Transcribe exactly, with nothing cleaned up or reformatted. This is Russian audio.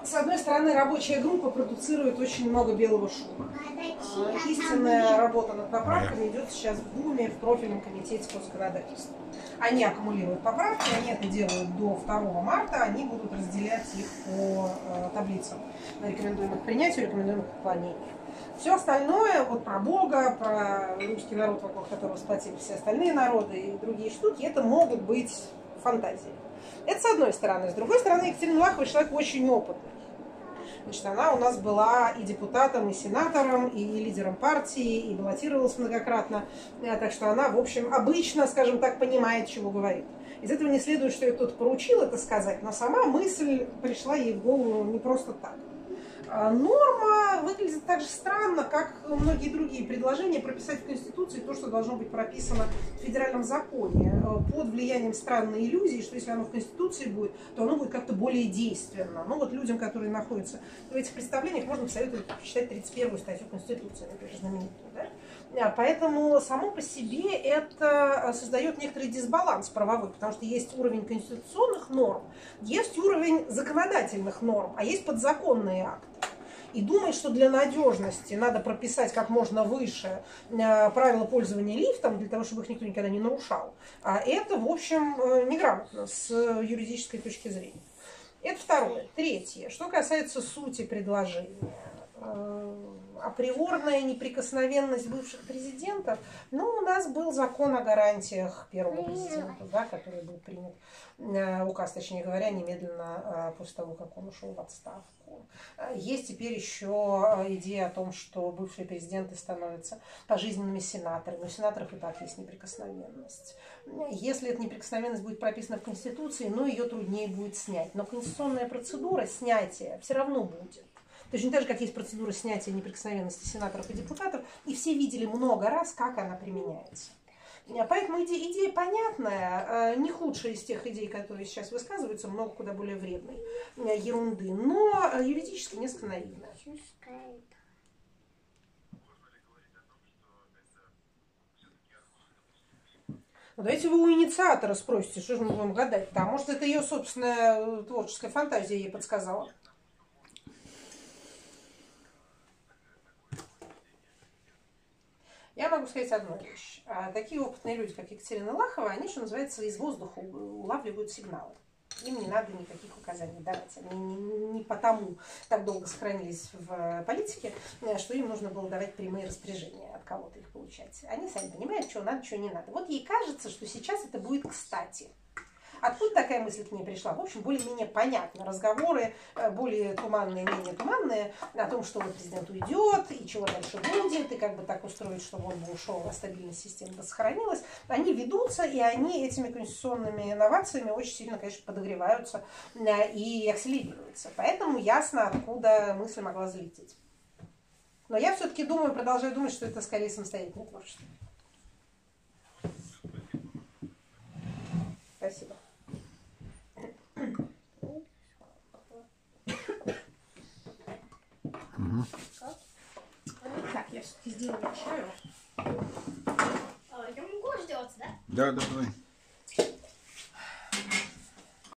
с одной стороны, рабочая группа продуцирует очень много белого шума. Истинная работа над поправками идет сейчас в Думе, в профильном комитете по законодательству. Они аккумулируют поправки, они это делают до второго марта, они будут разделять их по э, таблицам, рекомендуемых к принятию, рекомендуемых к отклонению. Все остальное, вот про Бога, про русский народ, вокруг которого сплотились все остальные народы и другие штуки, это могут быть фантазии. Это с одной стороны. С другой стороны, Екатерина Лахова человек очень опытный. Значит, она у нас была и депутатом, и сенатором, и лидером партии, и баллотировалась многократно. Так что она, в общем, обычно, скажем так, понимает, чего говорит. Из этого не следует, что ее кто-то поручил это сказать, но сама мысль пришла ей в голову не просто так. Норма выглядит так же странно, как многие другие предложения прописать в Конституции то, что должно быть прописано в федеральном законе, под влиянием странной иллюзии, что если оно в Конституции будет, то оно будет как-то более действенно. Ну вот людям, которые находятся в этих представлениях, можно посоветовать почитать тридцать первую статью Конституции, например, знаменитую. Да? Поэтому само по себе это создает некоторый дисбаланс правовой, потому что есть уровень конституционных норм, есть уровень законодательных норм, а есть подзаконные акты. И думать, что для надежности надо прописать как можно выше правила пользования лифтом, для того, чтобы их никто никогда не нарушал, а это, в общем, неграмотно с юридической точки зрения. Это второе. Третье. Что касается сути предложения. Априорная неприкосновенность бывших президентов. Ну, у нас был закон о гарантиях первого президента, да, который был принят, указ, точнее говоря, немедленно после того, как он ушел в отставку. Есть теперь еще идея о том, что бывшие президенты становятся пожизненными сенаторами. У сенаторов и так есть неприкосновенность. Если эта неприкосновенность будет прописана в Конституции, ну, ее труднее будет снять. Но конституционная процедура снятия все равно будет. Точно так же, как есть процедура снятия неприкосновенности сенаторов и депутатов, и все видели много раз, как она применяется. Поэтому идея, идея понятная, не худшая из тех идей, которые сейчас высказываются, много куда более вредной ерунды, но юридически несколько наивная. Ну, давайте вы у инициатора спросите, что же мы будем гадать-то. А может, это ее собственная творческая фантазия ей подсказала? Я могу сказать одну вещь. Такие опытные люди, как Екатерина Лахова, они, что называется, из воздуха улавливают сигналы. Им не надо никаких указаний давать. Они не, не потому так долго сохранились в политике, что им нужно было давать прямые распоряжения, от кого-то их получать. Они сами понимают, что надо, что не надо. Вот ей кажется, что сейчас это будет кстати. Откуда такая мысль к ней пришла? В общем, более-менее понятно. Разговоры более туманные, менее туманные о том, что вот президент уйдет, и чего дальше будет, и как бы так устроить, чтобы он бы ушел, а стабильность системы бы сохранилась. Они ведутся, и они этими конституционными инновациями очень сильно, конечно, подогреваются и акселерируются. Поэтому ясно, откуда мысль могла залететь. Но я все-таки думаю, продолжаю думать, что это скорее самостоятельное творчество. Спасибо. Угу. Так, я все-таки сделаю чаю. Я могу сделать, да? Да, да, давай.